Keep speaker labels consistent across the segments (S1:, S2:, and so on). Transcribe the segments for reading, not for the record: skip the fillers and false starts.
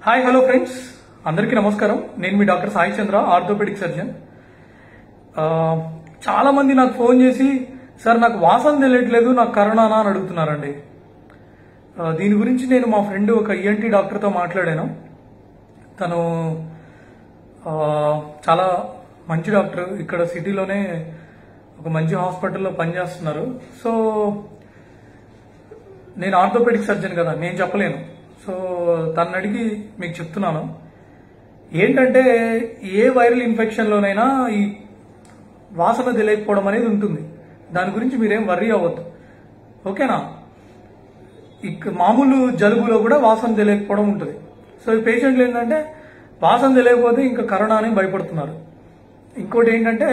S1: Hi hello friends, అందరికీ నమస్కారం. నేను మీ doctor Sai Chandra, orthopaedic surgeon. చాలా మంది నాకు ఫోన్ చేసి, సార్ నాకు వాసన తెలియట్లేదు, నాకు కరోనానా అని అడుగుతున్నారండి. దీని గురించి నేను మా ఫ్రెండ్ ఒక ఈఎన్టీ డాక్టర్తో మాట్లాడాను. తను చాలా మంచి డాక్టర్, ఇక్కడ సిటీలోనే ఒక మంచి హాస్పిటల్లో పనిచేస్తున్నారు. సో నేను ఆర్థోపెడిక్ సర్జన్ కదా, నేను చెప్పలేను. సో తను అడిగి మీకు చెప్తున్నాను. ఏంటంటే ఏ వైరల్ ఇన్ఫెక్షన్లోనైనా ఈ వాసన తెలియకపోవడం అనేది ఉంటుంది. దాని గురించి మీరేం వర్రీ అవ్వద్దు, ఓకేనా. మామూలు జలుబులో కూడా వాసన తెలియకపోవడం ఉంటుంది. సో ఈ పేషెంట్లు ఏంటంటే వాసన తెలియకపోతే ఇంకా కరోనా అని భయపడుతున్నారు. ఇంకోటి ఏంటంటే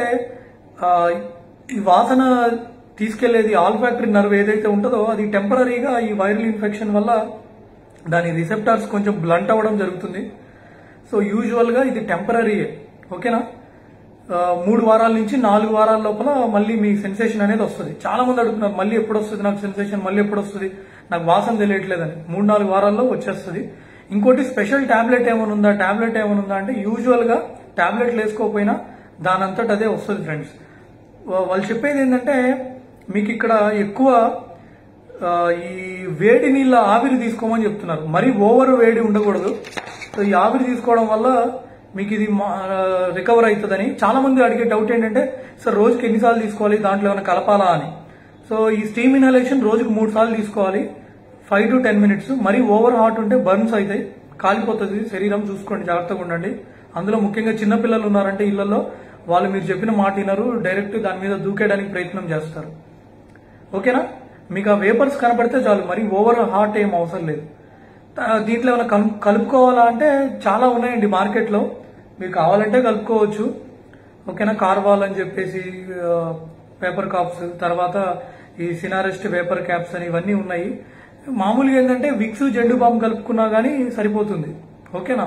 S1: ఈ వాసన తీసుకెళ్లేది ఆల్ఫాక్టరీ నర్వ్ ఏదైతే ఉంటుందో అది టెంపరీగా ఈ వైరల్ ఇన్ఫెక్షన్ వల్ల దాని రిసెప్టార్స్ కొంచెం బ్లంట్ అవ్వడం జరుగుతుంది. సో యూజువల్గా ఇది టెంపరీయే, ఓకేనా. 3 వారాల నుంచి 4 వారాల లోపల మళ్ళీ మీ సెన్సేషన్ అనేది వస్తుంది. చాలా మంది అడుగుతున్నారు, మళ్ళీ ఎప్పుడు వస్తుంది నాకు సెన్సేషన్, మళ్ళీ ఎప్పుడు వస్తుంది, నాకు వాసన తెలియట్లేదని. 3-4 వారాల్లో వచ్చేస్తుంది. ఇంకోటి స్పెషల్ టాబ్లెట్ ఏమైనా ఉందా అంటే యూజువల్గా టాబ్లెట్లు వేసుకోకపోయినా దాని అంతటా అదే వస్తుంది ఫ్రెండ్స్. వాళ్ళు చెప్పేది ఏంటంటే మీకు ఇక్కడ ఎక్కువ ఈ వేడి నీళ్ళ ఆవిరి తీసుకోమని చెప్తున్నారు. మరీ ఓవర్ వేడి ఉండకూడదు. సో ఈ ఆవిరి తీసుకోవడం వల్ల మీకు ఇది రికవర్ అవుతుందని. చాలా మంది అడిగే డౌట్ ఏంటంటే, సార్ రోజుకి ఎన్నిసార్లు తీసుకోవాలి, దాంట్లో ఏమైనా కలపాలా అని. సో ఈ స్టీమ్ ఇన్హలేషన్ రోజుకు 3 సార్లు తీసుకోవాలి, 5 to 10 minutes. మరీ ఓవర్ హాట్ ఉంటే బర్న్స్ అవుతాయి, కాలిపోతుంది శరీరం. చూసుకోండి, జాగ్రత్తగా ఉండండి. అందులో ముఖ్యంగా చిన్నపిల్లలు ఉన్నారంటే ఇళ్లలో, వాళ్ళు మీరు చెప్పిన మాట వినరు, డైరెక్ట్ దాని మీద దూకేయడానికి ప్రయత్నం చేస్తారు, ఓకేనా. మీకు ఆ వేపర్స్ కనపడితే చాలు, మరి ఓవర్ హాట్ ఏం అవసరం లేదు. దీంట్లో ఏమైనా కలుపుకోవాలా అంటే చాలా ఉన్నాయండి మార్కెట్లో, మీకు కావాలంటే కలుపుకోవచ్చు, ఓకేనా. కార్వాల్ అని చెప్పేసి పేపర్ కాప్స్, తర్వాత ఈ సినారెస్ట్ వేపర్ క్యాప్స్ అని ఇవన్నీ ఉన్నాయి. మామూలుగా ఏంటంటే విక్స్ జెండు బామ్ కలుపుకున్నా కానీ సరిపోతుంది, ఓకేనా.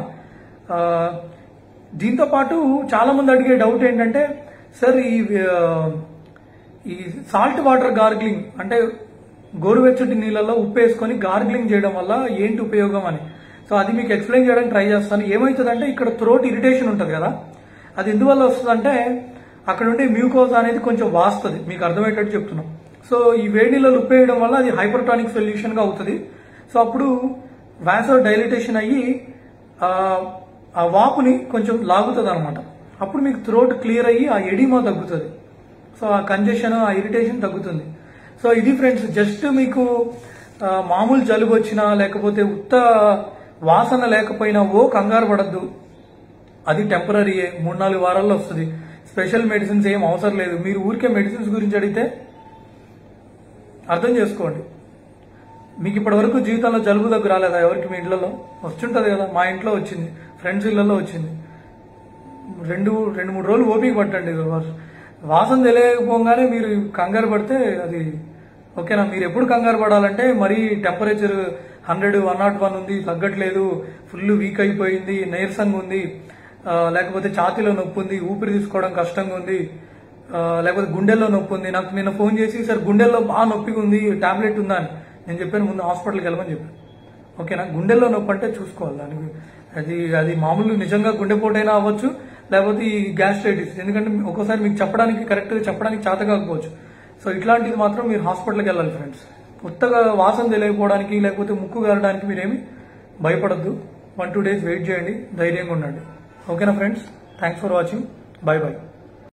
S1: దీంతో పాటు చాలా మంది అడిగే డౌట్ ఏంటంటే, సార్ ఈ సాల్ట్ వాటర్ గార్గ్లింగ్ అంటే గోరువెచ్చటి నీళ్ళలో ఉప్పు వేసుకొని గార్గ్లింగ్ చేయడం వల్ల ఏంటి ఉపయోగం అని. సో అది మీకు ఎక్స్ప్లెయిన్ చేయడానికి ట్రై చేస్తాను. ఏమవుతుందంటే ఇక్కడ థ్రోట్ ఇరిటేషన్ ఉంటుంది కదా, అది ఎందువల్ల వస్తుందంటే అక్కడ ఉండే మ్యూకోజా అనేది కొంచెం వాస్తుంది, మీకు అర్థమయ్యేటట్టు చెప్తున్నాం. సో ఈ వేడి నీళ్ళలో ఉప్పు వేయడం వల్ల అది హైపర్టానిక్ సొల్యూషన్ గా అవుతుంది. సో అప్పుడు వాసో డైలిటేషన్ అయ్యి ఆ వాపుని కొంచెం లాగుతుంది అనమాట. అప్పుడు మీకు థ్రోట్ క్లియర్ అయ్యి ఆ ఎడిమా తగ్గుతుంది. సో ఆ కంజెషన్, ఆ ఇరిటేషన్ తగ్గుతుంది. సో ఇది ఫ్రెండ్స్, జస్ట్ మీకు మామూలు జలుబు వచ్చినా లేకపోతే ఉత్త వాసన లేకపోయినా కంగారు పడద్దు, అది టెంపరీయే, 3-4 వారాల్లో వస్తుంది. స్పెషల్ మెడిసిన్స్ ఏం అవసరం లేదు. మీరు ఊరికే మెడిసిన్స్ గురించి అడిగితే అర్థం చేసుకోండి. మీకు ఇప్పటి వరకు జీవితంలో జలుబు దగ్గర రాలేదా ఎవరికి? మీ ఇళ్లలో వస్తుంటది కదా, మా ఇంట్లో వచ్చింది, ఫ్రెండ్స్ ఇళ్లలో వచ్చింది. 2-3 రోజులు ఓపిక పట్టండి. వాసన తెలియకపోగానే మీరు కంగారు పడితే అది ఓకేనా. మీరు ఎప్పుడు కంగారు పడాలంటే మరీ టెంపరేచర్ 100-101 ఉంది, తగ్గట్లేదు, ఫుల్ వీక్ అయిపోయింది, నీరసంగా ఉంది, లేకపోతే ఛాతీలో నొప్పి ఉంది, ఊపిరి తీసుకోవడం కష్టంగా ఉంది, లేకపోతే గుండెల్లో నొప్పి ఉంది. నాకు నిన్న ఫోన్ చేసి, సార్ గుండెల్లో బాగా నొప్పిగా ఉంది, టాబ్లెట్ ఉందా అని. నేను చెప్పాను ముందు హాస్పిటల్కి వెళ్ళమని చెప్పాను, ఓకేనా. గుండెల్లో నొప్పి అంటే చూసుకోవాలి దానికి. అది మామూలు నిజంగా గుండెపోటైనా అవ్వచ్చు, లేకపోతే ఈ గ్యాస్ట్రైటిస్. ఎందుకంటే ఒక్కోసారి మీకు కరెక్ట్గా చెప్పడానికి చేత కాకపోవచ్చు. సో ఇట్లాంటిది మాత్రం మీరు హాస్పిటల్కి వెళ్ళాలి ఫ్రెండ్స్. కొత్తగా వాసన తెలియకపోవడానికి లేకపోతే ముక్కు గారడానికి మీరేమి భయపడద్దు. 1-2 days వెయిట్ చేయండి, ధైర్యంగా ఉండండి, ఓకేనా friends. Thanks for watching, bye by.